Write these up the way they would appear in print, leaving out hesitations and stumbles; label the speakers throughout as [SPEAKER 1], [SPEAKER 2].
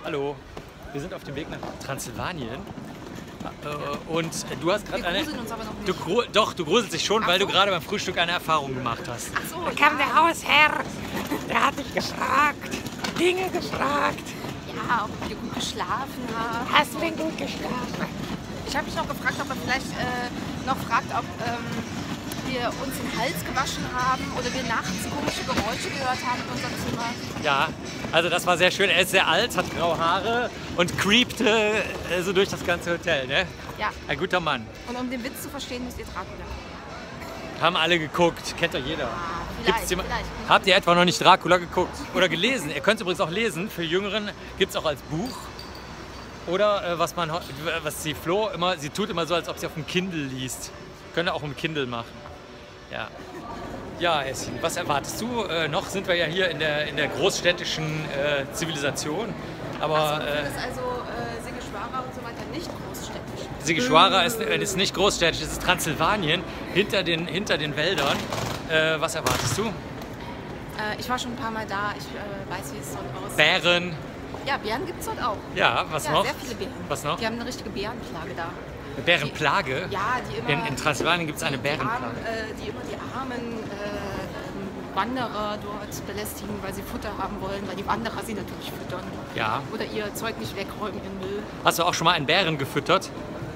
[SPEAKER 1] Hallo, wir sind auf dem Weg nach Transsilvanien. Und du hast gerade eine.
[SPEAKER 2] Wir gruseln uns aber noch nicht.
[SPEAKER 1] Doch, du gruselst dich schon,
[SPEAKER 2] Ach
[SPEAKER 1] weil du
[SPEAKER 2] so.
[SPEAKER 1] gerade beim Frühstück eine Erfahrung gemacht hast.
[SPEAKER 2] Ach so,
[SPEAKER 3] Da kam der Hausherr, der hat dich gefragt, Dinge gefragt.
[SPEAKER 2] ja, ob wir gut geschlafen haben.
[SPEAKER 3] Hast du denn gut geschlafen?
[SPEAKER 2] Ich habe mich noch gefragt, ob er vielleicht noch fragt, ob wir uns den Hals gewaschen haben oder wir nachts komische Geräusche gehört haben in unserem Zimmer.
[SPEAKER 1] Ja, also das war sehr schön. Er ist sehr alt, hat graue Haare und creepte so durch das ganze Hotel, ne?
[SPEAKER 2] Ja,
[SPEAKER 1] Ein guter Mann.
[SPEAKER 2] und um den Witz zu verstehen, müsst ihr Dracula.
[SPEAKER 1] Haben alle geguckt, kennt doch jeder.
[SPEAKER 2] Vielleicht,
[SPEAKER 1] jemand-
[SPEAKER 2] vielleicht.
[SPEAKER 1] Habt ihr etwa noch nicht Dracula geguckt oder gelesen? Ihr könnt es übrigens auch lesen. Für Jüngeren gibt es auch als Buch. Oder was die Flo immer, sie tut immer so, als ob sie auf dem Kindle liest. Könnt ihr auch im Kindle machen. Ja. Ja, Essin, was erwartest du? Noch sind wir ja hier in der großstädtischen Zivilisation. Aber
[SPEAKER 2] Das ist also Sigishwara und so weiter nicht großstädtisch.
[SPEAKER 1] Sigishwara ist nicht großstädtisch, es ist Transsilvanien, hinter den Wäldern. Was erwartest du?
[SPEAKER 2] Ich war schon ein paar Mal da, ich weiß, wie es dort aussieht.
[SPEAKER 1] Bären.
[SPEAKER 2] Ja, Bären gibt es dort auch.
[SPEAKER 1] Ja, was
[SPEAKER 2] Ja,
[SPEAKER 1] noch?
[SPEAKER 2] sehr viele Bären.
[SPEAKER 1] Was noch?
[SPEAKER 2] Die haben eine richtige Bärenplage da.
[SPEAKER 1] Eine Bärenplage?
[SPEAKER 2] Ja, die immer...
[SPEAKER 1] In Transsilvanien gibt es eine
[SPEAKER 2] die
[SPEAKER 1] Bärenplage.
[SPEAKER 2] die immer die armen Wanderer dort belästigen, weil sie Futter haben wollen, weil die Wanderer sie natürlich füttern.
[SPEAKER 1] Ja.
[SPEAKER 2] Oder ihr Zeug nicht wegräumen, ihren Müll.
[SPEAKER 1] Hast du auch schon mal einen Bären gefüttert?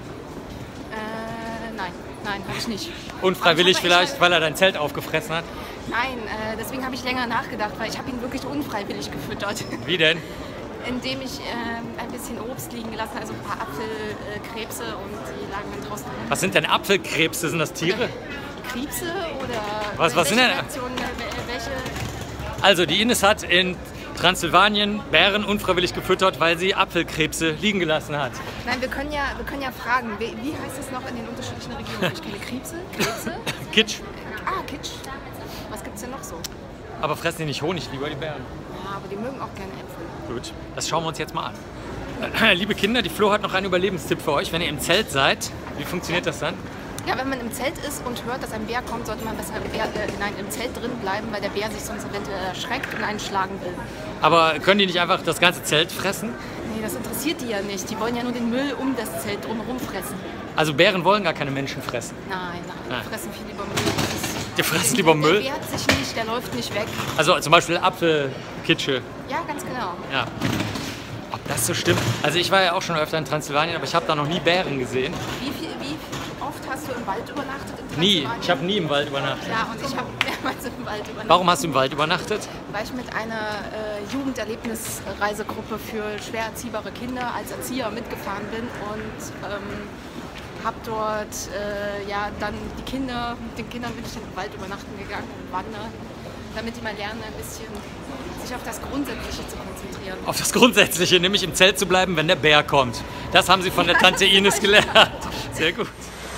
[SPEAKER 2] Nein, habe ich nicht.
[SPEAKER 1] Unfreiwillig
[SPEAKER 2] Aber ich hab
[SPEAKER 1] vielleicht, weil er dein Zelt aufgefressen hat?
[SPEAKER 2] Nein, deswegen habe ich länger nachgedacht, weil ich habe ihn wirklich unfreiwillig gefüttert.
[SPEAKER 1] Wie denn?
[SPEAKER 2] Indem ich ein bisschen Obst liegen gelassen habe, also ein paar Apfelkrebse und die lagen dann draußen rum.
[SPEAKER 1] Was sind denn Apfelkrebse? Sind das Tiere?
[SPEAKER 2] Krebse oder
[SPEAKER 1] Was sind
[SPEAKER 2] welche
[SPEAKER 1] denn-
[SPEAKER 2] Reaktionen, welche?
[SPEAKER 1] Also, die Ines hat in Transsilvanien Bären unfreiwillig gefüttert, weil sie Apfelkrebse liegen gelassen hat.
[SPEAKER 2] Nein, wir können ja fragen, wie heißt es noch in den unterschiedlichen Regionen? Ich kenne Krebse,
[SPEAKER 1] Kitsch.
[SPEAKER 2] Kitsch. Was gibt es denn noch so?
[SPEAKER 1] Aber fressen die nicht Honig, lieber die Bären?
[SPEAKER 2] Ja, aber die mögen auch gerne Äpfel.
[SPEAKER 1] Gut, das schauen wir uns jetzt mal an. Liebe Kinder, die Flo hat noch einen Überlebenstipp für euch. Wenn ihr im Zelt seid, wie funktioniert das dann?
[SPEAKER 2] Ja, wenn man im Zelt ist und hört, dass ein Bär kommt, sollte man besser im Zelt drin bleiben, weil der Bär sich sonst eventuell erschreckt und einen schlagen will.
[SPEAKER 1] Aber können die nicht einfach das ganze Zelt fressen?
[SPEAKER 2] Nee, das interessiert die ja nicht. Die wollen ja nur den Müll um das Zelt drumherum fressen.
[SPEAKER 1] Also Bären wollen gar keine Menschen fressen.
[SPEAKER 2] Nein,
[SPEAKER 1] Nein.
[SPEAKER 2] die fressen viel lieber Müll.
[SPEAKER 1] Die fressen lieber Müll?
[SPEAKER 2] Der wehrt sich nicht, der läuft nicht weg.
[SPEAKER 1] Also zum Beispiel Apfelkitsche.
[SPEAKER 2] Ja, ganz genau.
[SPEAKER 1] Ja. Ob das so stimmt? Also ich war ja auch schon öfter in Transsilvanien, aber ich habe da noch nie Bären gesehen.
[SPEAKER 2] Wie oft hast du im Wald übernachtet in
[SPEAKER 1] Nie.
[SPEAKER 2] Transsilvanien?
[SPEAKER 1] Ich habe nie im Wald übernachtet.
[SPEAKER 2] Ja, und ich habe mehrmals im Wald übernachtet.
[SPEAKER 1] Warum hast du im Wald übernachtet?
[SPEAKER 2] Weil ich mit einer Jugenderlebnisreisegruppe für schwer erziehbare Kinder als Erzieher mitgefahren bin und habe dort dann mit den Kindern bin ich im Wald übernachten gegangen und wandern, damit die mal lernen, ein bisschen sich auf das Grundsätzliche zu konzentrieren.
[SPEAKER 1] Auf das Grundsätzliche, nämlich im Zelt zu bleiben, wenn der Bär kommt. Das haben sie von der Tante Ines gelernt. Sehr gut.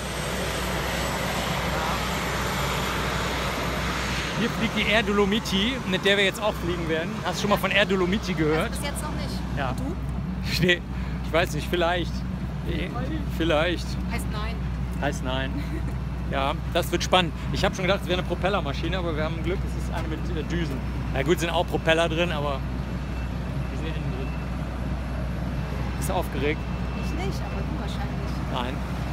[SPEAKER 1] Hier fliegt die Air Dolomiti, mit der wir jetzt auch fliegen werden. Hast du schon mal von Air Dolomiti gehört?
[SPEAKER 2] Bis jetzt noch nicht.
[SPEAKER 1] Ja.
[SPEAKER 2] Du?
[SPEAKER 1] Nee, ich weiß nicht, vielleicht. Nee, vielleicht.
[SPEAKER 2] Heißt nein.
[SPEAKER 1] Heißt nein. Ja, das wird spannend. Ich habe schon gedacht, es wäre eine Propellermaschine, aber wir haben Glück, es ist eine mit Düsen. Ja gut, sind auch Propeller drin, aber die sind hier innen drin. Bist du aufgeregt?
[SPEAKER 2] Ich nicht, aber du wahrscheinlich.
[SPEAKER 1] Nein.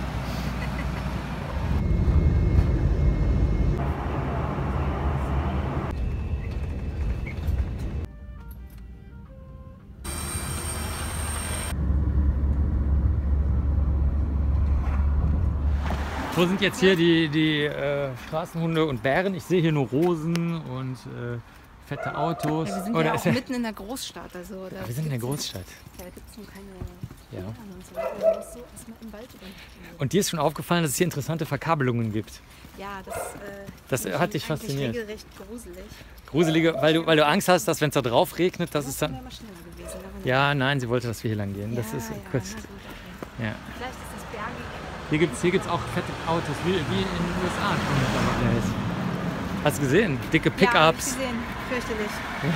[SPEAKER 1] Wo sind jetzt hier die Straßenhunde und Bären? Ich sehe hier nur Rosen und fette Autos.
[SPEAKER 2] Ja, wir sind
[SPEAKER 1] Oder
[SPEAKER 2] ja
[SPEAKER 1] ist
[SPEAKER 2] auch mitten in der Großstadt. Also da
[SPEAKER 1] wir sind in der
[SPEAKER 2] gibt's
[SPEAKER 1] Großstadt.
[SPEAKER 2] nicht- Da gibt es nur keine
[SPEAKER 1] Ja.
[SPEAKER 2] Bären und so weiter. Man muss so erstmal im Wald übernachten.
[SPEAKER 1] Und dir ist schon aufgefallen, dass es hier interessante Verkabelungen gibt.
[SPEAKER 2] Ja,
[SPEAKER 1] Das
[SPEAKER 2] finde ich
[SPEAKER 1] hat dich
[SPEAKER 2] eigentlich
[SPEAKER 1] fasziniert.
[SPEAKER 2] regelrecht gruselig.
[SPEAKER 1] Gruselige, weil du Angst hast, dass wenn es da drauf regnet, dass es
[SPEAKER 2] Das
[SPEAKER 1] dann...
[SPEAKER 2] wäre mal schneller gewesen. aber
[SPEAKER 1] Ja, nein, sie wollte, dass wir hier lang gehen. Das
[SPEAKER 2] ja,
[SPEAKER 1] ist
[SPEAKER 2] ja,
[SPEAKER 1] gut.
[SPEAKER 2] na gut, okay.
[SPEAKER 1] Ja.
[SPEAKER 2] Vielleicht ist das bergig.
[SPEAKER 1] Hier gibt's auch fette Autos, wie in den USA schon mittlerweile ist. Hast du gesehen? Dicke
[SPEAKER 2] Ja, hab ich
[SPEAKER 1] Pickups.
[SPEAKER 2] gesehen. Fürchterlich.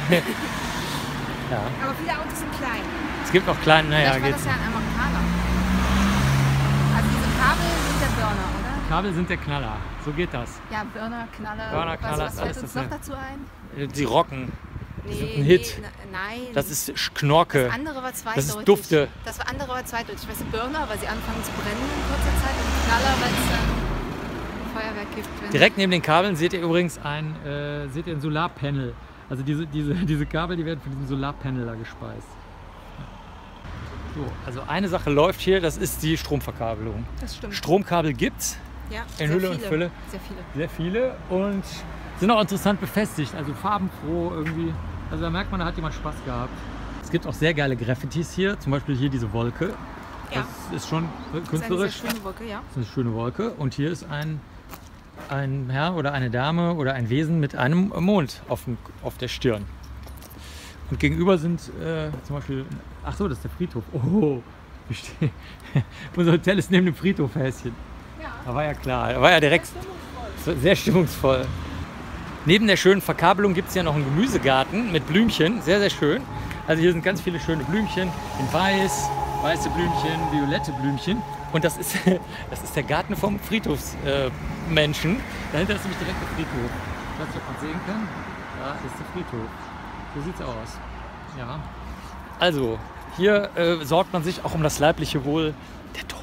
[SPEAKER 1] Ja.
[SPEAKER 2] Aber viele Autos sind klein.
[SPEAKER 1] Es gibt auch kleine, naja,
[SPEAKER 2] Vielleicht war
[SPEAKER 1] geht's.
[SPEAKER 2] das ja ein Amerikaner. Also diese Kabel sind der Burner, oder?
[SPEAKER 1] Kabel sind der Knaller. So geht das.
[SPEAKER 2] Ja, Burner, Knaller.
[SPEAKER 1] Burner, Knaller,
[SPEAKER 2] was
[SPEAKER 1] alles
[SPEAKER 2] fällt uns
[SPEAKER 1] das,
[SPEAKER 2] noch
[SPEAKER 1] ja.
[SPEAKER 2] dazu ein?
[SPEAKER 1] Die rocken. Die sind ein Hit.
[SPEAKER 2] Nein.
[SPEAKER 1] Das ist Knorke.
[SPEAKER 2] Das andere war zweideutig.
[SPEAKER 1] Das ist Dufte.
[SPEAKER 2] Das andere war zweideutig. Weißt du, Burner, weil sie anfangen zu brennen in kurzer Zeit und Knaller, weil es dann Feuerwerk gibt.
[SPEAKER 1] Direkt neben den Kabeln seht ihr übrigens ein Solarpanel. Also diese Kabel, die werden von diesem Solarpanel da gespeist. So, also eine Sache läuft hier, das ist die Stromverkabelung.
[SPEAKER 2] Das stimmt.
[SPEAKER 1] Stromkabel gibt's
[SPEAKER 2] Ja,
[SPEAKER 1] in Hülle und Fülle.
[SPEAKER 2] Sehr viele.
[SPEAKER 1] Sehr viele und sind auch interessant befestigt, also farbenfroh irgendwie. Also da merkt man, da hat jemand Spaß gehabt. Es gibt auch sehr geile Graffitis hier, zum Beispiel hier diese Wolke.
[SPEAKER 2] Ja.
[SPEAKER 1] Das ist schon künstlerisch.
[SPEAKER 2] Das ist eine sehr schöne Wolke, ja.
[SPEAKER 1] Das ist eine schöne Wolke und hier ist ein Herr oder eine Dame oder ein Wesen mit einem Mond auf der Stirn. Und gegenüber sind zum Beispiel, ach so, das ist der Friedhof. Oh, unser Hotel ist neben dem Friedhof, Häschen.
[SPEAKER 2] Ja.
[SPEAKER 1] Da war ja klar, da war ja direkt sehr stimmungsvoll. Neben der schönen Verkabelung gibt es ja noch einen Gemüsegarten mit Blümchen, sehr, sehr schön. Also hier sind ganz viele schöne Blümchen in weiß, weiße Blümchen, violette Blümchen. Und das ist der Garten vom Friedhofsmenschen. Dahinter ist nämlich direkt der Friedhof. Ich weiß nicht, ob man sehen kann. Da ist der Friedhof. So sieht's aus. Ja. Also, hier sorgt man sich auch um das leibliche Wohl der Toten.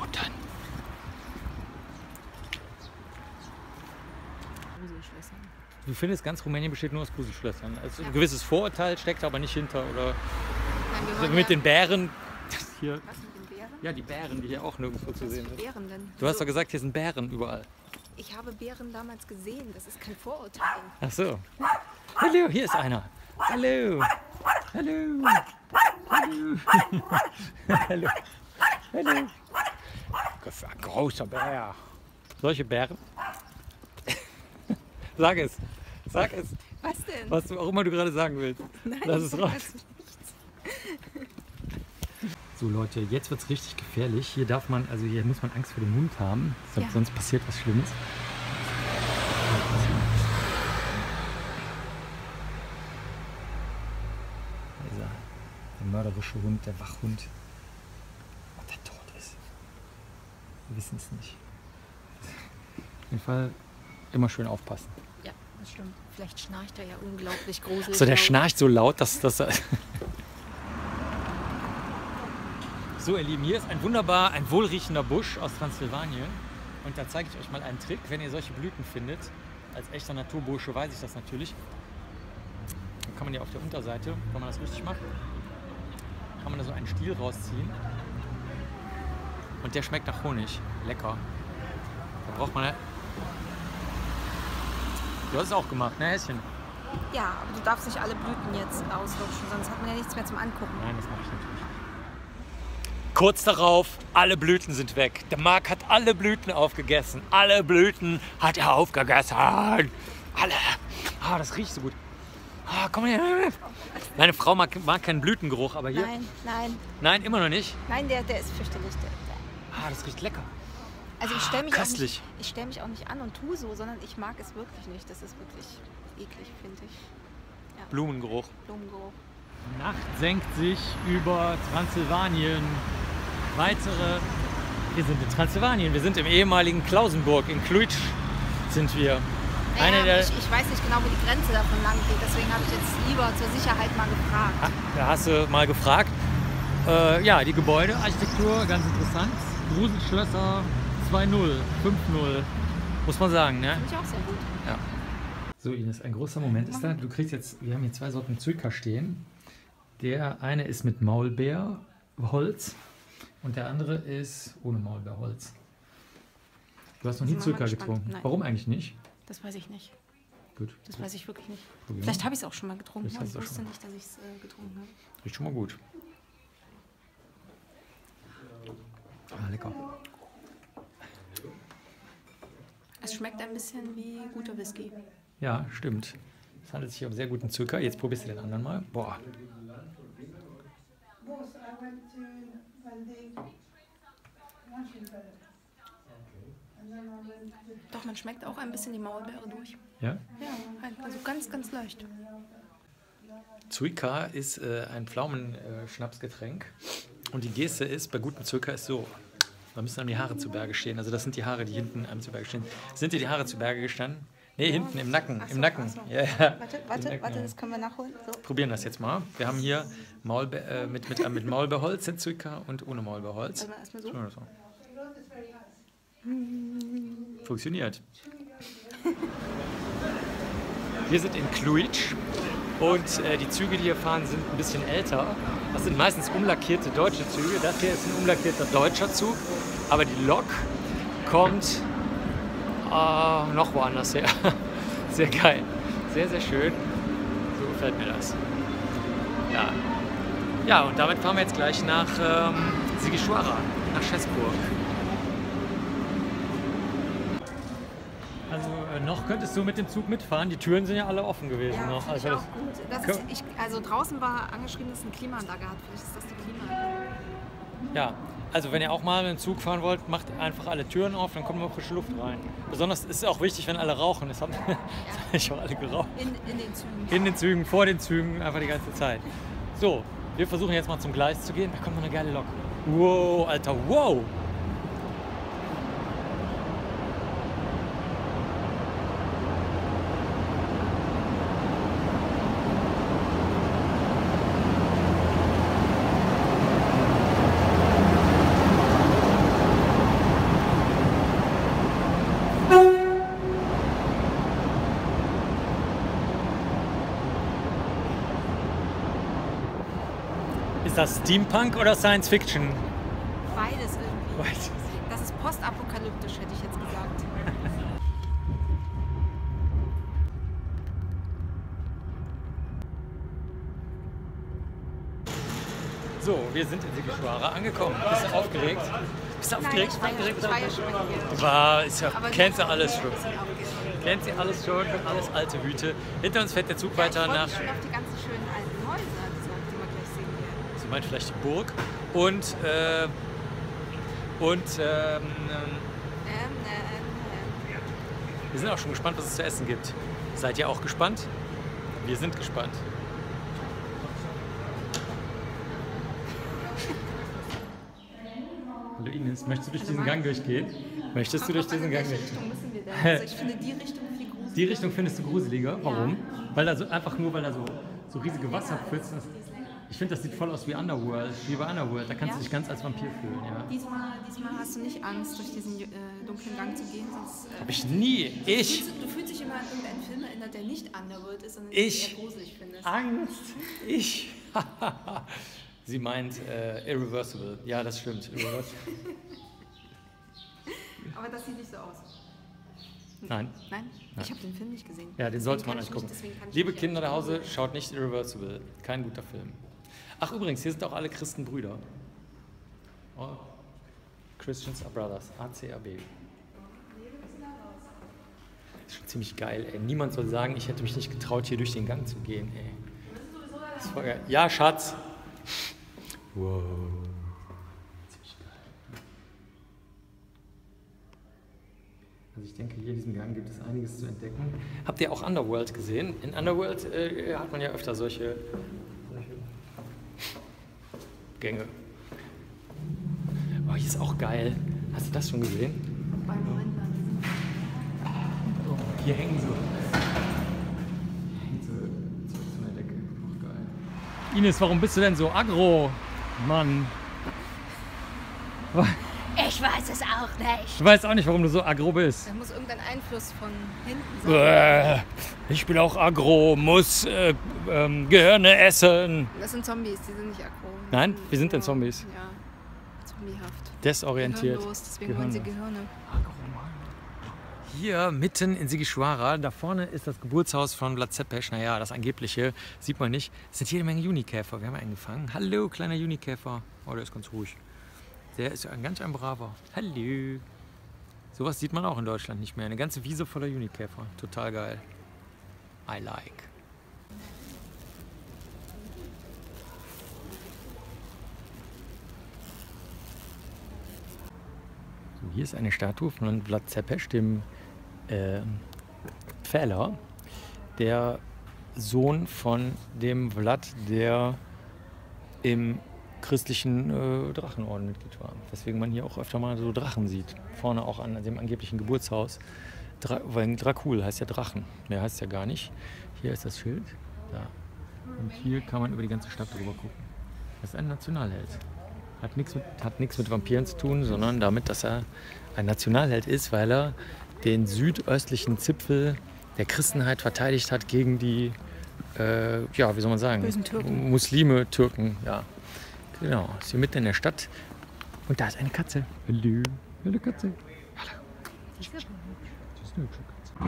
[SPEAKER 1] Du findest, ganz Rumänien besteht nur aus Gruselschlössern. Also ein gewisses Vorurteil steckt aber nicht hinter. Oder
[SPEAKER 2] Nein,
[SPEAKER 1] mit den Bären. Hier.
[SPEAKER 2] Was mit den Bären?
[SPEAKER 1] Ja, die Bären, die hier auch nirgendwo zu sehen sind.
[SPEAKER 2] Bären denn?
[SPEAKER 1] Du hast doch gesagt, hier sind Bären überall.
[SPEAKER 2] Ich habe Bären damals gesehen, das ist kein Vorurteil.
[SPEAKER 1] Ach so. Hallo, hier ist einer. Hallo. Hallo. Hallo. Hallo. Hallo. Ein großer Bär. Solche Bären? Sag es. Sag es.
[SPEAKER 2] Was denn?
[SPEAKER 1] Was auch immer du gerade sagen willst.
[SPEAKER 2] Nein,
[SPEAKER 1] Lass es
[SPEAKER 2] ich
[SPEAKER 1] raus.
[SPEAKER 2] weiß nichts.
[SPEAKER 1] So Leute, jetzt wird es richtig gefährlich. Hier muss man Angst vor dem Hund haben.
[SPEAKER 2] Ja.
[SPEAKER 1] Sonst passiert was Schlimmes. Der mörderische Hund, der Wachhund. Ob der tot ist. Wir wissen es nicht. Auf jeden Fall immer schön aufpassen.
[SPEAKER 2] Ja, das stimmt. Vielleicht schnarcht er ja unglaublich gruselig.
[SPEAKER 1] So, der schnarcht so laut, dass das. So, ihr Lieben, hier ist ein wohlriechender Busch aus Transsilvanien. Und da zeige ich euch mal einen Trick, wenn ihr solche Blüten findet. Als echter Naturbursche weiß ich das natürlich. Dann kann man ja auf der Unterseite, wenn man das richtig macht, kann man da so einen Stiel rausziehen. Und der schmeckt nach Honig. Lecker. Da braucht man. Du hast es auch gemacht, ne, Häschen?
[SPEAKER 2] Ja, aber du darfst nicht alle Blüten jetzt auslutschen, sonst hat man ja nichts mehr zum Angucken.
[SPEAKER 1] Nein, das mache ich natürlich. Kurz darauf, alle Blüten sind weg. Der Marc hat alle Blüten aufgegessen. Alle Blüten hat er aufgegessen. Alle. Ah, das riecht so gut. Ah, komm her. Meine Frau mag keinen Blütengeruch, aber hier...
[SPEAKER 2] Nein, nein.
[SPEAKER 1] Nein, immer noch nicht?
[SPEAKER 2] Nein, der ist fürchterlich.
[SPEAKER 1] Ah, das riecht lecker.
[SPEAKER 2] Also ich stelle mich,
[SPEAKER 1] köstlich.
[SPEAKER 2] stell mich auch nicht an und tue so, sondern ich mag es wirklich nicht. Das ist wirklich eklig, finde ich. Ja.
[SPEAKER 1] Blumengeruch.
[SPEAKER 2] Blumengeruch.
[SPEAKER 1] Nacht senkt sich über Transsilvanien. Wir sind in Transsilvanien. Wir sind im ehemaligen Klausenburg. In Cluj sind wir.
[SPEAKER 2] Naja, ich weiß nicht genau, wo die Grenze davon lang geht. Deswegen habe ich jetzt lieber zur Sicherheit mal gefragt.
[SPEAKER 1] Da hast du mal gefragt. Ja, die Gebäudearchitektur, ganz interessant. Gruselschlösser 2.0, 5.0 muss man sagen. Ne?
[SPEAKER 2] Finde ich auch sehr gut.
[SPEAKER 1] Ja. So Ines, ein großer Moment ist da. Du kriegst jetzt, wir haben hier 2 Sorten Zyka stehen. Der eine ist mit Maulbeerholz und der andere ist ohne Maulbeerholz. Du hast noch nie Zyka getrunken.
[SPEAKER 2] Nein.
[SPEAKER 1] Warum eigentlich nicht?
[SPEAKER 2] Das weiß ich nicht.
[SPEAKER 1] Gut.
[SPEAKER 2] Das weiß ich wirklich nicht.
[SPEAKER 1] Probieren.
[SPEAKER 2] Vielleicht habe ich es auch schon mal getrunken.
[SPEAKER 1] Vielleicht hast
[SPEAKER 2] Ich
[SPEAKER 1] du es
[SPEAKER 2] wusste
[SPEAKER 1] schon.
[SPEAKER 2] nicht, dass ich es getrunken habe.
[SPEAKER 1] Riecht schon mal gut. Ah, lecker.
[SPEAKER 2] Es schmeckt ein bisschen wie guter Whisky.
[SPEAKER 1] Ja, stimmt. Es handelt sich um sehr guten Zucker. Jetzt probierst du den anderen mal. Boah.
[SPEAKER 2] Doch, man schmeckt auch ein bisschen die Maulbeere durch.
[SPEAKER 1] Ja?
[SPEAKER 2] Ja, also ganz, ganz leicht.
[SPEAKER 1] Zyka ist ein Pflaumenschnapsgetränk. Und die Geste ist, bei gutem Zyka ist so. Da müssen einem die Haare zu Berge stehen. Also das sind die Haare, die hinten einem zu Berge stehen. Sind dir die Haare zu Berge gestanden? Nee, hinten im Nacken.
[SPEAKER 2] Ach so,
[SPEAKER 1] Im Nacken.
[SPEAKER 2] ach so.
[SPEAKER 1] Ja, ja.
[SPEAKER 2] Warte, das können wir nachholen. So.
[SPEAKER 1] Probieren das jetzt mal. Wir haben hier mit Maulbeerholz, Setsuika und ohne Maulbeerholz.
[SPEAKER 2] Warte mal, erstmal so.
[SPEAKER 1] So. Funktioniert. Wir sind in Cluj und die Züge, die hier fahren, sind ein bisschen älter. Das sind meistens umlackierte deutsche Züge. Das hier ist ein umlackierter deutscher Zug, aber die Lok kommt noch woanders her. Sehr geil. Sehr, sehr schön. So gefällt mir das. Ja. Ja, und damit fahren wir jetzt gleich nach Sighisoara, nach Schäßburg. Also noch könntest du mit dem Zug mitfahren. Die Türen sind ja alle offen gewesen
[SPEAKER 2] Ja,
[SPEAKER 1] noch.
[SPEAKER 2] finde ich
[SPEAKER 1] Also
[SPEAKER 2] auch gut. Also draußen war angeschrieben, dass eine Klimaanlage hat. Vielleicht ist das die Klimaanlage.
[SPEAKER 1] ja, also wenn ihr auch mal mit dem Zug fahren wollt, macht einfach alle Türen auf, dann kommt immer frische Luft rein. Besonders ist es auch wichtig, wenn alle rauchen. Das haben ich auch alle geraucht.
[SPEAKER 2] In den Zügen.
[SPEAKER 1] In den Zügen, vor den Zügen, einfach die ganze Zeit. So, wir versuchen jetzt mal zum Gleis zu gehen. Da kommt noch eine geile Lok. Wow, Alter, wow! Ist das Steampunk oder Science Fiction?
[SPEAKER 2] Beides irgendwie.
[SPEAKER 1] Beides.
[SPEAKER 2] Das ist postapokalyptisch, hätte ich jetzt gesagt.
[SPEAKER 1] So, wir sind in Sighisoara angekommen. Bist du aufgeregt? Bist du aufgeregt?
[SPEAKER 2] Ich war ja schon hier.
[SPEAKER 1] Ist ja,
[SPEAKER 2] Aber
[SPEAKER 1] kennst du
[SPEAKER 2] die-
[SPEAKER 1] alles schon.
[SPEAKER 2] ein bisschen aufgeregt.
[SPEAKER 1] Kennt sie alles schon, alles alte Hüte. Hinter uns fährt der Zug weiter
[SPEAKER 2] Ich freue
[SPEAKER 1] nach,
[SPEAKER 2] mich schon auf die ganzen schönen alten Häuser, die wir gleich sehen werden.
[SPEAKER 1] sie meint vielleicht die Burg. Und wir sind auch schon gespannt, was es zu essen gibt. Seid ihr auch gespannt? Wir sind gespannt. Hallo Ines, möchtest du durch diesen Gang durchgehen? Möchtest du durch diesen Gang
[SPEAKER 2] In welche
[SPEAKER 1] durchgehen?
[SPEAKER 2] Richtung müssen wir denn? Also ich finde die Richtung viel gruseliger.
[SPEAKER 1] Die Richtung findest du gruseliger. Warum? Weil da so einfach nur, weil da so riesige Wasserpfützen ist. Ich finde, das sieht voll aus wie Underworld, wie bei Underworld. Da kannst du dich ganz als Vampir fühlen, ja.
[SPEAKER 2] Diesmal hast du nicht Angst, durch diesen dunklen Gang zu gehen, sonst
[SPEAKER 1] Hab ich nie.
[SPEAKER 2] du fühlst dich immer an irgendeinen Film erinnert, der nicht Underworld ist, sondern den du eher gruselig findest.
[SPEAKER 1] Angst. Ich. Sie meint Irreversible. Ja, das stimmt. Irreversible.
[SPEAKER 2] Aber das sieht nicht so aus.
[SPEAKER 1] Nein.
[SPEAKER 2] Nein? Ich habe den Film nicht gesehen.
[SPEAKER 1] Ja, den
[SPEAKER 2] Deswegen
[SPEAKER 1] sollte man
[SPEAKER 2] kann
[SPEAKER 1] nicht
[SPEAKER 2] ich
[SPEAKER 1] gucken.
[SPEAKER 2] deswegen kann ich
[SPEAKER 1] Liebe
[SPEAKER 2] nicht
[SPEAKER 1] Kinder nach
[SPEAKER 2] ehrlich
[SPEAKER 1] Hause, schaut nicht Irreversible. Kein guter Film. Ach übrigens, hier sind auch alle Christenbrüder. All Christians are brothers. ACAB. Das ist schon ziemlich geil, ey. Niemand soll sagen, ich hätte mich nicht getraut, hier durch den Gang zu gehen, ey. Das ist voll geil. Ja, Schatz. Wow. Ziemlich geil. Also ich denke, hier in diesem Gang gibt es einiges zu entdecken. Habt ihr auch Underworld gesehen? In Underworld hat man ja öfter solche Gänge. Oh, hier ist auch geil. Hast du das schon gesehen?
[SPEAKER 2] Beim Moment mal.
[SPEAKER 1] Oh, hier hängen so. Zu einer Decke. Auch geil. Ines, warum bist du denn so aggro, Mann?
[SPEAKER 2] Ich weiß es auch nicht.
[SPEAKER 1] Ich weiß auch nicht, warum du so aggro bist.
[SPEAKER 2] Da muss irgendein Einfluss von hinten sein.
[SPEAKER 1] Ich bin auch aggro, muss Gehirne essen.
[SPEAKER 2] Das sind Zombies, die sind nicht aggro.
[SPEAKER 1] Nein, wir sind denn Zombies?
[SPEAKER 2] Ja, zombiehaft.
[SPEAKER 1] Desorientiert.
[SPEAKER 2] Gehirnlos, deswegen wollen sie Gehirne.
[SPEAKER 1] Hier mitten in Sighisoara, da vorne ist das Geburtshaus von Vlad Tepes. Naja, das angebliche sieht man nicht. Es sind jede Menge Junikäfer. Wir haben einen gefangen. Hallo, kleiner Junikäfer. Oh, der ist ganz ruhig. Der ist ein ganz braver. Hallo. Sowas sieht man auch in Deutschland nicht mehr. Eine ganze Wiese voller Junikäfer. Total geil. I like. So, hier ist eine Statue von Vlad Tepes, dem Pfähler, der Sohn von dem Vlad, der im christlichen Drachenorden Mitglied war. Weswegen man hier auch öfter mal so Drachen sieht. Vorne auch an dem angeblichen Geburtshaus. Weil Dracul heißt ja Drachen. Mehr heißt ja gar nicht. Hier ist das Schild. Da. Und hier kann man über die ganze Stadt drüber gucken. Das ist ein Nationalheld. Hat nichts mit Vampiren zu tun, sondern damit, dass er ein Nationalheld ist, weil er den südöstlichen Zipfel der Christenheit verteidigt hat gegen die, ja, wie soll man sagen,
[SPEAKER 2] bösen Türken.
[SPEAKER 1] Muslime, Türken, ja. Genau, ist hier mitten in der Stadt. Und da ist eine Katze. Hallo, hallo Katze. Hallo. Das ist eine hübsche Katze.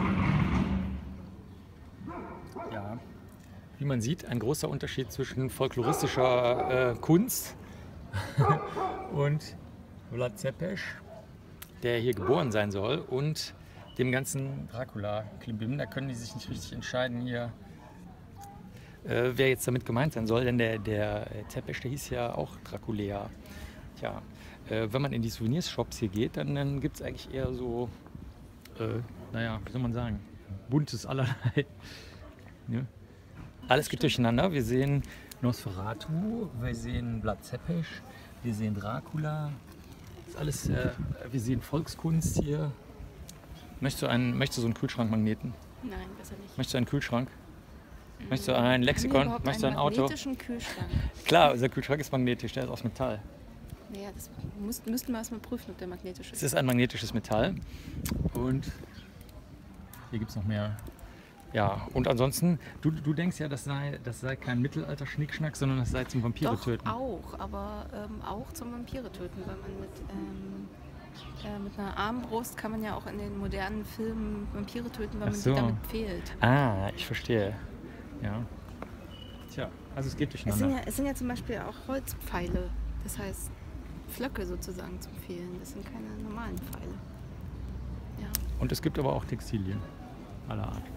[SPEAKER 1] Ja, wie man sieht, ein großer Unterschied zwischen folkloristischer Kunst und Vlad Tepes, der hier geboren sein soll, und dem ganzen Dracula-Klimbim. Da können die sich nicht richtig entscheiden hier, wer jetzt damit gemeint sein soll, denn der Tepes, der hieß ja auch Draculea. Tja, wenn man in die Souvenirshops hier geht, dann gibt es eigentlich eher so, naja, wie soll man sagen, buntes allerlei. Ja. Alles geht durcheinander. Wir sehen Nosferatu, wir sehen Vlad Tepes, wir sehen Dracula. Das ist alles, wir sehen Volkskunst hier. Möchtest du so einen Kühlschrankmagneten?
[SPEAKER 2] Nein, besser nicht.
[SPEAKER 1] Möchtest du einen Kühlschrank? Möchtest du ein Lexikon? Möchtest du ein Auto?
[SPEAKER 2] Magnetischen Kühlschrank.
[SPEAKER 1] Klar, unser Kühlschrank ist magnetisch, der ist aus Metall.
[SPEAKER 2] Naja, das müssten wir erstmal prüfen, ob der magnetisch ist.
[SPEAKER 1] Es ist ein magnetisches Metall. Und hier gibt es noch mehr. Ja, und ansonsten, du denkst ja, das sei kein Mittelalter-Schnickschnack, sondern das sei zum Vampire
[SPEAKER 2] Doch,
[SPEAKER 1] töten.
[SPEAKER 2] auch, aber auch zum Vampire töten, weil man mit einer Armbrust kann man ja auch in den modernen Filmen Vampire töten, weil man
[SPEAKER 1] so.
[SPEAKER 2] die damit pfählt.
[SPEAKER 1] Ah, ich verstehe. Ja. Tja, also es geht durcheinander.
[SPEAKER 2] Es sind ja zum Beispiel auch Holzpfeile, das heißt Flöcke sozusagen zum Pfählen. Das sind keine normalen Pfeile. Ja.
[SPEAKER 1] Und es gibt aber auch Textilien aller Art.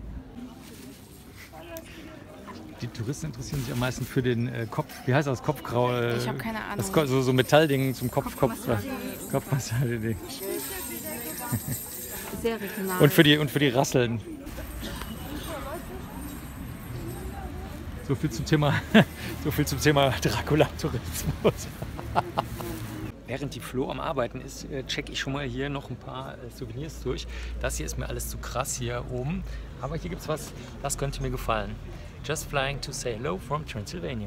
[SPEAKER 1] Die Touristen interessieren sich am meisten für den Kopf. Wie heißt das? Kopfgrau?
[SPEAKER 2] Ich habe keine Ahnung.
[SPEAKER 1] So Metallding zum Kopfmassage.
[SPEAKER 2] Sehr regional.
[SPEAKER 1] Und für die Rasseln. So viel zum Thema Dracula-Tourismus. Während die Flo am Arbeiten ist, checke ich schon mal hier noch ein paar Souvenirs durch. Das hier ist mir alles zu krass hier oben. Aber hier gibt es was, das könnte mir gefallen. Just flying to say hello from Transylvania.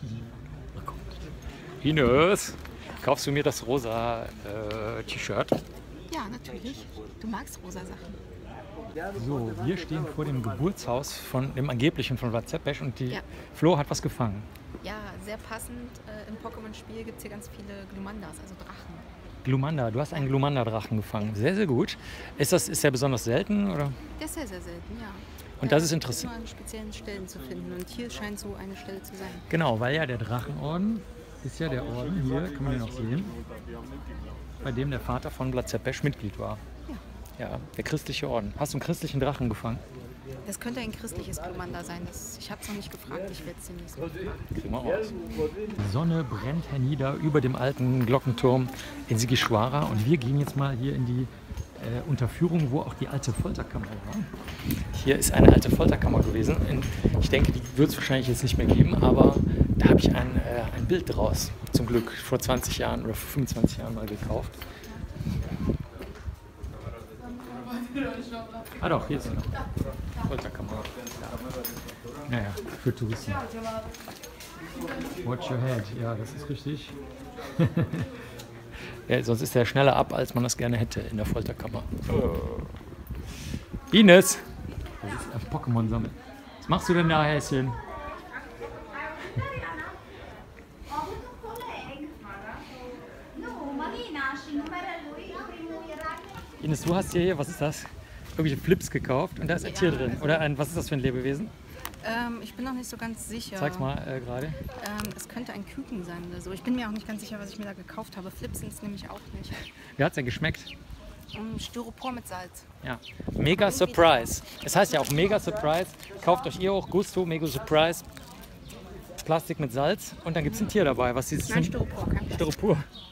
[SPEAKER 1] Ines, kaufst du mir das rosa T-Shirt?
[SPEAKER 2] Ja, natürlich. Du magst rosa Sachen.
[SPEAKER 1] So, wir stehen vor dem Geburtshaus von dem angeblichen von Vlad Tepes und die
[SPEAKER 2] Ja.
[SPEAKER 1] Flo hat was gefangen.
[SPEAKER 2] Ja, sehr passend. Im Pokémon-Spiel gibt es hier ganz viele Glumandas, also Drachen.
[SPEAKER 1] Glumanda, du hast einen Glumanda-Drachen gefangen. Sehr, sehr gut. Ist der besonders selten, oder?
[SPEAKER 2] Der ist sehr, sehr selten, ja.
[SPEAKER 1] Und das ist interessant.
[SPEAKER 2] Nur an speziellen Stellen zu finden. Und hier scheint so eine Stelle zu sein.
[SPEAKER 1] Genau, weil ja der Drachenorden ist ja der Orden, hier kann man den noch sehen, bei dem der Vater von Vlad Tepes Mitglied war. Ja, der christliche Orden. Hast du einen christlichen Drachen gefangen?
[SPEAKER 2] Das könnte ein christliches Glumanda sein. Ich habe es noch nicht gefragt, ich werde es demnächst mal fragen.
[SPEAKER 1] Kriegen wir raus. Die Sonne brennt hernieder über dem alten Glockenturm in Sigishwara und wir gehen jetzt mal hier in die Unterführung, wo auch die alte Folterkammer war. Hier ist eine alte Folterkammer gewesen. Ich denke, die wird es wahrscheinlich jetzt nicht mehr geben, aber da habe ich ein Bild draus, zum Glück, vor 20 Jahren oder vor 25 Jahren mal gekauft. Ah doch, hier ist sie noch. Folterkammer. Naja, für Touristen. Watch your head, ja, das ist richtig. Ja, sonst ist er schneller ab, als man das gerne hätte in der Folterkammer. Ines! Das ist ein Pokémon sammeln. Was machst du denn da, Häschen? Ines, du hast hier, was ist das? Irgendwelche Flips gekauft und da ist ein Tier drin. Oder was ist das für ein Lebewesen?
[SPEAKER 2] Ich bin noch nicht so ganz sicher.
[SPEAKER 1] Zeig's mal gerade.
[SPEAKER 2] Es könnte ein Küken sein oder so. Ich bin mir auch nicht ganz sicher, was ich mir da gekauft habe. Flips sind es nämlich auch nicht.
[SPEAKER 1] Wie hat's denn geschmeckt?
[SPEAKER 2] Styropor mit Salz.
[SPEAKER 1] Ja. Mega Surprise. Es heißt ja auch Mega Surprise. Kauft euch ihr auch Gusto, Mega Surprise. Plastik mit Salz und dann gibt es ein Tier dabei. Was ist das?
[SPEAKER 2] Nein, Styropor. Kein Plastik.
[SPEAKER 1] Styropor.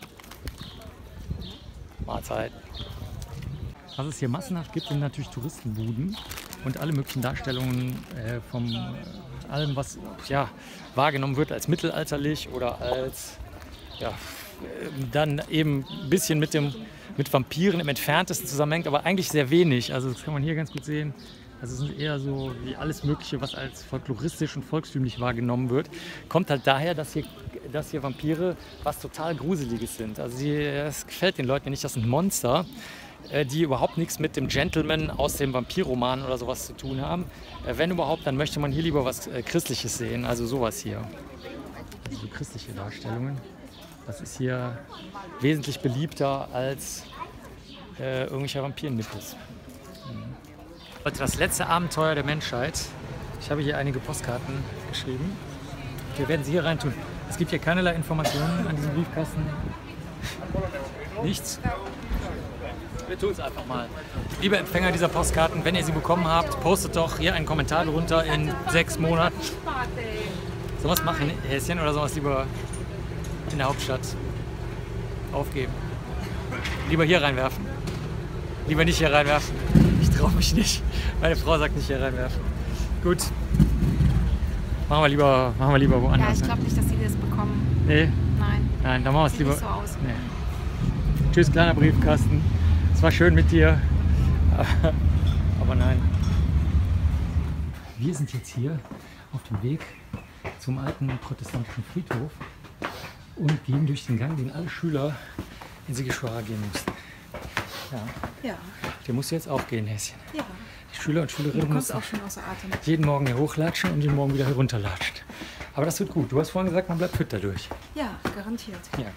[SPEAKER 1] Mahlzeit. Was es hier massenhaft gibt, sind natürlich Touristenbuden und alle möglichen Darstellungen von allem, was ja, wahrgenommen wird als mittelalterlich oder als ja, dann eben ein bisschen mit Vampiren im Entferntesten zusammenhängt, aber eigentlich sehr wenig. Also das kann man hier ganz gut sehen. Also es sind eher so wie alles Mögliche, was als folkloristisch und volkstümlich wahrgenommen wird. Kommt halt daher, dass hier Vampire was total Gruseliges sind. Also es gefällt den Leuten nicht, das sind Monster, die überhaupt nichts mit dem Gentleman aus dem Vampirroman oder sowas zu tun haben. Wenn überhaupt, dann möchte man hier lieber was Christliches sehen, also sowas hier. So christliche Darstellungen. Das ist hier wesentlich beliebter als irgendwelcher Vampirnippes. Das letzte Abenteuer der Menschheit. Ich habe hier einige Postkarten geschrieben. Wir werden sie hier reintun. Es gibt hier keinerlei Informationen an diesem Briefkasten. Nichts. Wir tun es einfach mal. Liebe Empfänger dieser Postkarten, wenn ihr sie bekommen habt, postet doch hier einen Kommentar drunter in 6 Monaten. Sowas machen, Häschen, oder sowas lieber in der Hauptstadt aufgeben. Lieber hier reinwerfen. Lieber nicht hier reinwerfen. Ich traue mich nicht. Meine Frau sagt nicht hier reinwerfen. Gut. Machen wir lieber woanders.
[SPEAKER 2] Ja, ich glaube nicht, dass die das bekommen.
[SPEAKER 1] Nee?
[SPEAKER 2] Nein.
[SPEAKER 1] Nein, dann machen wir es lieber.
[SPEAKER 2] Nicht so aus.
[SPEAKER 1] Nee. Tschüss, kleiner Briefkasten. Es war schön mit dir. Aber nein. Wir sind jetzt hier auf dem Weg zum alten protestantischen Friedhof und gehen durch den Gang, den alle Schüler in Sighisoara gehen mussten. Ja.
[SPEAKER 2] Ja.
[SPEAKER 1] Der muss jetzt auch gehen, Häschen.
[SPEAKER 2] Ja.
[SPEAKER 1] Die Schüler und Schülerinnen
[SPEAKER 2] Du kommst
[SPEAKER 1] müssen
[SPEAKER 2] auch schon außer Atem.
[SPEAKER 1] jeden Morgen hier hochlatschen und jeden Morgen wieder herunterlatschen. Aber das wird gut. Du hast vorhin gesagt, man bleibt fit dadurch.
[SPEAKER 2] Ja, garantiert.
[SPEAKER 1] Ja.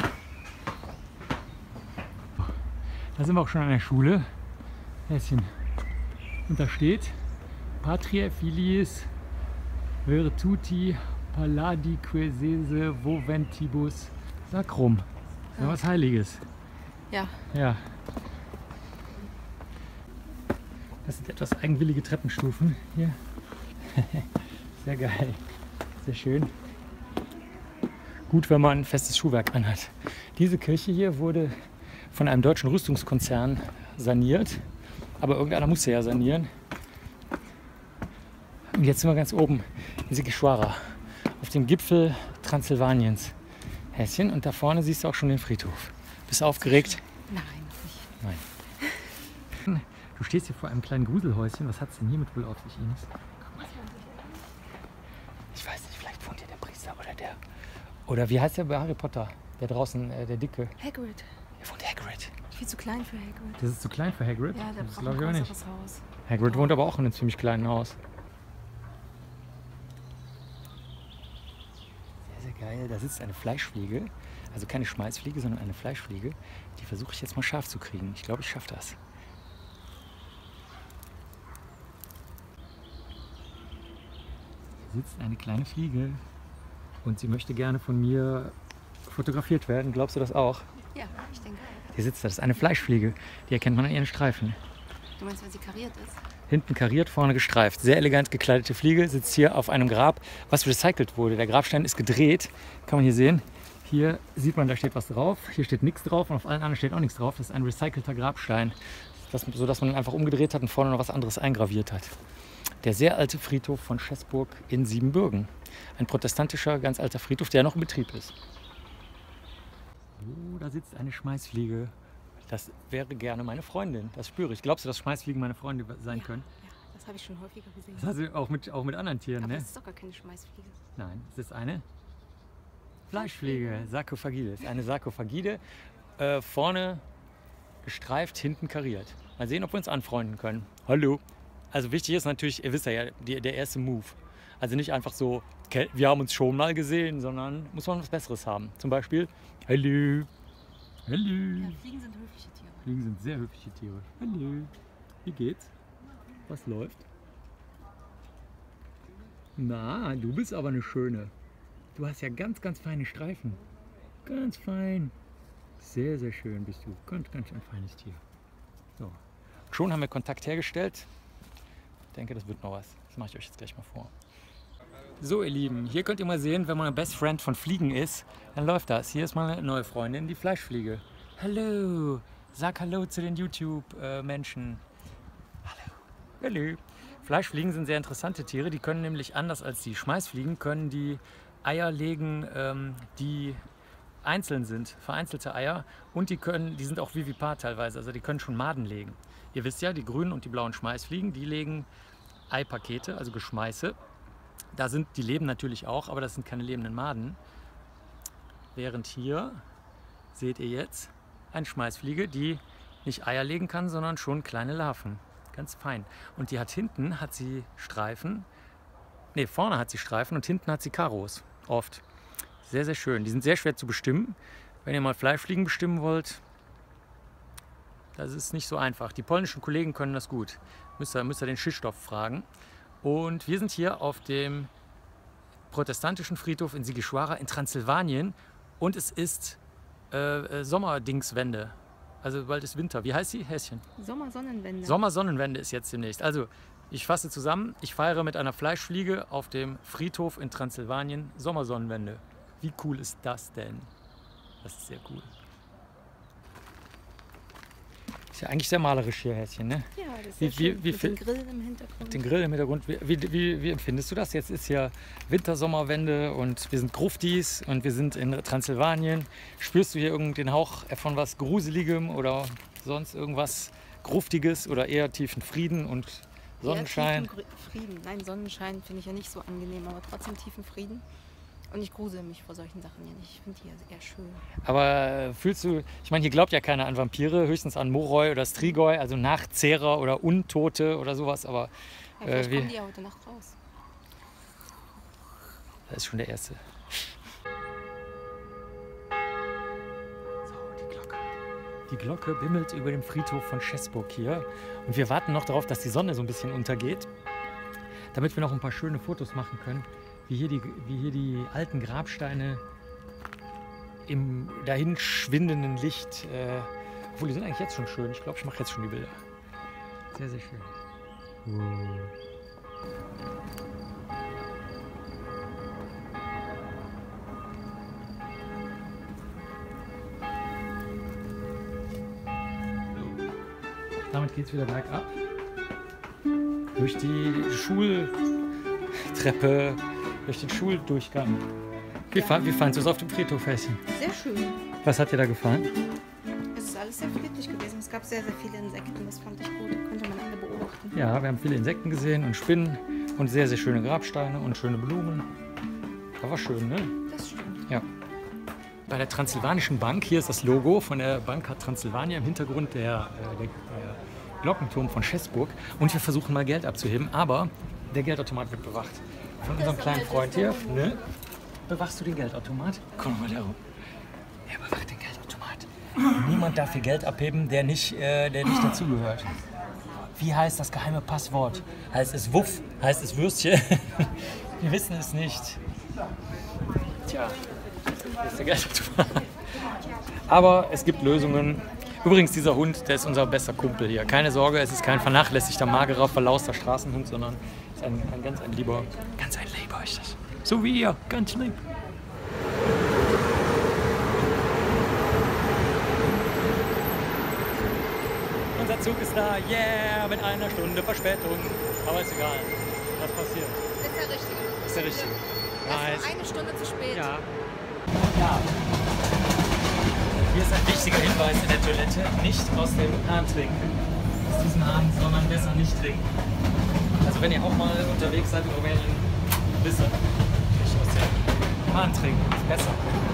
[SPEAKER 1] Da sind wir auch schon an der Schule. Häschen. Und da steht Patria Filiis Virtuti Palladi Sese Voventibus Sacrum. Ja, was Heiliges.
[SPEAKER 2] Ja.
[SPEAKER 1] Ja. Das sind etwas eigenwillige Treppenstufen hier. Sehr geil. Sehr schön. Gut, wenn man ein festes Schuhwerk anhat. Diese Kirche hier wurde von einem deutschen Rüstungskonzern saniert. Aber irgendeiner musste ja sanieren. Und jetzt sind wir ganz oben in Sighisoara, auf dem Gipfel Transsilvaniens. Häschen, und da vorne siehst du auch schon den Friedhof. Bist du aufgeregt?
[SPEAKER 2] Nein, nicht.
[SPEAKER 1] Nein. Du stehst hier vor einem kleinen Gruselhäuschen. Was hat es denn hiermit wohl auf sich, Ines? Guck mal. Ich weiß nicht, vielleicht wohnt hier der Priester oder der... Oder wie heißt der bei Harry Potter? Der draußen, der Dicke.
[SPEAKER 2] Hagrid.
[SPEAKER 1] Hier wohnt Hagrid.
[SPEAKER 2] Viel zu klein für Hagrid.
[SPEAKER 1] Das ist zu klein für Hagrid?
[SPEAKER 2] Ja, der
[SPEAKER 1] das
[SPEAKER 2] braucht
[SPEAKER 1] glaube ich
[SPEAKER 2] ein
[SPEAKER 1] aber nicht.
[SPEAKER 2] größeres Haus.
[SPEAKER 1] Hagrid wohnt aber auch in einem ziemlich kleinen Haus. Sehr, sehr geil. Da sitzt eine Fleischfliege. Also keine Schmalzfliege, sondern eine Fleischfliege. Die versuche ich jetzt mal scharf zu kriegen. Ich glaube, ich schaffe das. Hier sitzt eine kleine Fliege und sie möchte gerne von mir fotografiert werden. Glaubst du das auch?
[SPEAKER 2] Ja, ich denke.
[SPEAKER 1] Hier sitzt das ist eine Fleischfliege. Die erkennt man an ihren Streifen.
[SPEAKER 2] Du meinst, weil sie kariert ist?
[SPEAKER 1] Hinten kariert, vorne gestreift. Sehr elegant gekleidete Fliege sitzt hier auf einem Grab, was recycelt wurde. Der Grabstein ist gedreht, kann man hier sehen. Hier sieht man, da steht was drauf. Hier steht nichts drauf und auf allen anderen steht auch nichts drauf. Das ist ein recycelter Grabstein, sodass man ihn einfach umgedreht hat und vorne noch was anderes eingraviert hat. Der sehr alte Friedhof von Schäßburg in Siebenbürgen. Ein protestantischer, ganz alter Friedhof, der noch in Betrieb ist. Oh, da sitzt eine Schmeißfliege. Das wäre gerne meine Freundin. Das spüre ich. Glaubst du, dass Schmeißfliegen meine Freunde sein können?
[SPEAKER 2] Ja, das habe ich schon häufiger gesehen.
[SPEAKER 1] Das hast du auch mit anderen Tieren,
[SPEAKER 2] Aber
[SPEAKER 1] ne?
[SPEAKER 2] das ist doch gar keine Schmeißfliege.
[SPEAKER 1] Nein, es ist eine Fleischfliege. Sarkophagide. Ist eine Sarkophagide. Vorne gestreift, hinten kariert. Mal sehen, ob wir uns anfreunden können. Hallo. Also wichtig ist natürlich, ihr wisst ja, der erste Move. Also nicht einfach so, wir haben uns schon mal gesehen, sondern muss man was Besseres haben. Zum Beispiel, hallo. Hallo.
[SPEAKER 2] Ja, Fliegen sind höfliche Tiere.
[SPEAKER 1] Fliegen sind sehr höfliche Tiere. Hallo. Wie geht's? Was läuft? Na, du bist aber eine schöne. Du hast ja ganz, ganz feine Streifen. Ganz fein. Sehr, sehr schön bist du. Ganz, ganz ein feines Tier. So. Schon haben wir Kontakt hergestellt. Ich denke, das wird noch was. Das mache ich euch jetzt gleich mal vor. So, ihr Lieben, hier könnt ihr mal sehen, wenn man ein Best Friend von Fliegen ist, dann läuft das. Hier ist meine neue Freundin, die Fleischfliege. Hallo, sag Hallo zu den YouTube-Menschen. Hallo. Hallo. Fleischfliegen sind sehr interessante Tiere. Die können nämlich anders als die Schmeißfliegen, können die Eier legen, die einzeln sind, vereinzelte Eier und die sind auch vivipar teilweise, also die können schon Maden legen. Ihr wisst ja, die grünen und die blauen Schmeißfliegen, die legen Eipakete, also Geschmeiße. Die leben natürlich auch, aber das sind keine lebenden Maden. Während hier seht ihr jetzt eine Schmeißfliege, die nicht Eier legen kann, sondern schon kleine Larven. Ganz fein. Und die hinten hat sie Streifen. Ne, vorne hat sie Streifen und hinten hat sie Karos. Oft. Sehr, sehr schön. Die sind sehr schwer zu bestimmen. Wenn ihr mal Fleischfliegen bestimmen wollt, das ist nicht so einfach. Die polnischen Kollegen können das gut. Müsst ihr den Krzysztof fragen. Und wir sind hier auf dem protestantischen Friedhof in Sighișoara in Transsilvanien. Und es ist Sommerdingswende. Also bald ist Winter. Wie heißt sie, Häschen?
[SPEAKER 2] Sommersonnenwende.
[SPEAKER 1] Sommersonnenwende ist jetzt demnächst. Also ich fasse zusammen. Ich feiere mit einer Fleischfliege auf dem Friedhof in Transsilvanien Sommersonnenwende. Wie cool ist das denn? Das ist sehr cool. Ist ja eigentlich sehr malerisch hier, Häschen, ne?
[SPEAKER 2] Ja, das ist schön. Mit dem Grill im Hintergrund.
[SPEAKER 1] Mit dem Grill im Hintergrund. Wie empfindest du das? Jetzt ist hier Winter-Sommerwende und wir sind Gruftis und wir sind in Transsilvanien. Spürst du hier irgendeinen Hauch von was Gruseligem oder sonst irgendwas Gruftiges oder eher tiefen Frieden und Sonnenschein?
[SPEAKER 2] Eher tiefen Frieden. Nein, Sonnenschein finde ich ja nicht so angenehm, aber trotzdem tiefen Frieden. Und ich grusel mich vor solchen Sachen ja nicht. Ich finde die ja eher schön.
[SPEAKER 1] Aber fühlst du, ich meine, hier glaubt ja keiner an Vampire, höchstens an Moroi oder Strigoi, also Nachtzehrer oder Untote oder sowas. Aber
[SPEAKER 2] ja, vielleicht kommen die ja heute Nacht raus.
[SPEAKER 1] Das ist schon der erste. So, die Glocke. Die Glocke bimmelt über dem Friedhof von Chesburg hier. Und wir warten noch darauf, dass die Sonne so ein bisschen untergeht, damit wir noch ein paar schöne Fotos machen können. Wie hier die alten Grabsteine im dahin schwindenden Licht. Obwohl, die sind eigentlich jetzt schon schön. Ich glaube, ich mache jetzt schon die Bilder. Sehr, sehr schön. Damit geht es wieder bergab. Durch die Schultreppe. Durch den Schuldurchgang. Wie fandest du es auf dem Friedhof, Häschen?
[SPEAKER 2] Sehr schön.
[SPEAKER 1] Was hat dir da gefallen?
[SPEAKER 2] Es ist alles sehr friedlich gewesen. Es gab sehr, sehr viele Insekten. Das fand ich gut. Konnte man alle beobachten.
[SPEAKER 1] Ja, wir haben viele Insekten gesehen und Spinnen und sehr, sehr schöne Grabsteine und schöne Blumen. Das war schön, ne?
[SPEAKER 2] Das stimmt.
[SPEAKER 1] Ja. Bei der Transsilvanischen Bank, hier ist das Logo von der Bank Transsilvania, im Hintergrund der Glockenturm von Chesburg. Und wir versuchen mal Geld abzuheben, aber der Geldautomat wird bewacht. Von unserem kleinen Freund hier. Ne? Bewachst du den Geldautomat? Komm mal da rum. Er bewacht den Geldautomat. Niemand darf hier Geld abheben, der nicht dazugehört. Wie heißt das geheime Passwort? Heißt es Wuff? Heißt es Würstchen? Wir wissen es nicht. Tja, das ist der Geldautomat. Aber es gibt Lösungen. Übrigens, dieser Hund, der ist unser bester Kumpel hier. Keine Sorge, es ist kein vernachlässigter, magerer, verlauster Straßenhund, sondern ein lieber ist das. So wie ihr, ganz lieb. Unser Zug ist da, yeah, mit einer Stunde Verspätung. Aber ist egal, was passiert.
[SPEAKER 2] Ist der richtige.
[SPEAKER 1] Ist der richtige.
[SPEAKER 2] Nice. Eine Stunde zu spät.
[SPEAKER 1] Ja. Hier ist ein wichtiger Hinweis in der Toilette, nicht aus dem Hahn trinken. Aus diesem Hahn soll man besser nicht trinken. Also wenn ihr auch mal unterwegs seid in Rumänien, wisst ihr, nicht aus dem Hahn trinken, ist besser.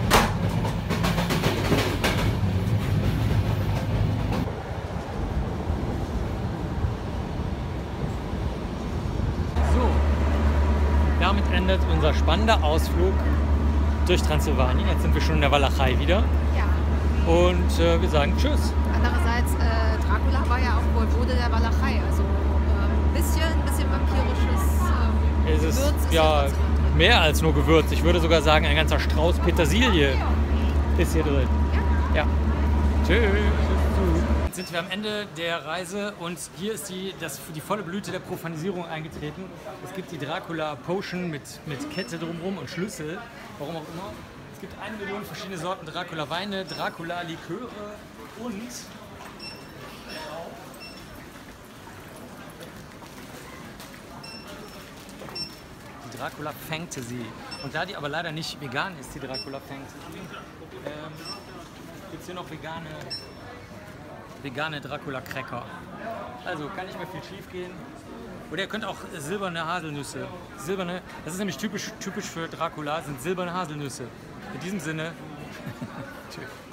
[SPEAKER 1] So, damit endet unser spannender Ausflug durch Transsilvanien. Jetzt sind wir schon in der Walachei wieder.
[SPEAKER 2] Ja.
[SPEAKER 1] Und wir sagen Tschüss.
[SPEAKER 2] Andererseits, Dracula war ja auch Woivode der Walachei. Also ein bisschen vampirisches
[SPEAKER 1] Es
[SPEAKER 2] Gewürz
[SPEAKER 1] ist
[SPEAKER 2] ist
[SPEAKER 1] ja
[SPEAKER 2] trotzdem drin.
[SPEAKER 1] mehr als nur Gewürz. Ich würde sogar sagen, ein ganzer Strauß Petersilie ist hier drin. Ja. Tschüss. Jetzt sind wir am Ende der Reise und hier ist die volle Blüte der Profanisierung eingetreten. Es gibt die Dracula Potion mit Kette drumherum und Schlüssel, warum auch immer. Es gibt 1 Million verschiedene Sorten Dracula Weine, Dracula Liköre und die Dracula Fantasy. Und da die aber leider nicht vegan ist, die Dracula Fantasy, gibt es hier noch vegane Dracula-Cracker. Also kann nicht mehr viel schief gehen. Oder ihr könnt auch silberne Haselnüsse. Das ist nämlich typisch für Dracula, sind silberne Haselnüsse. In diesem Sinne, tschüss.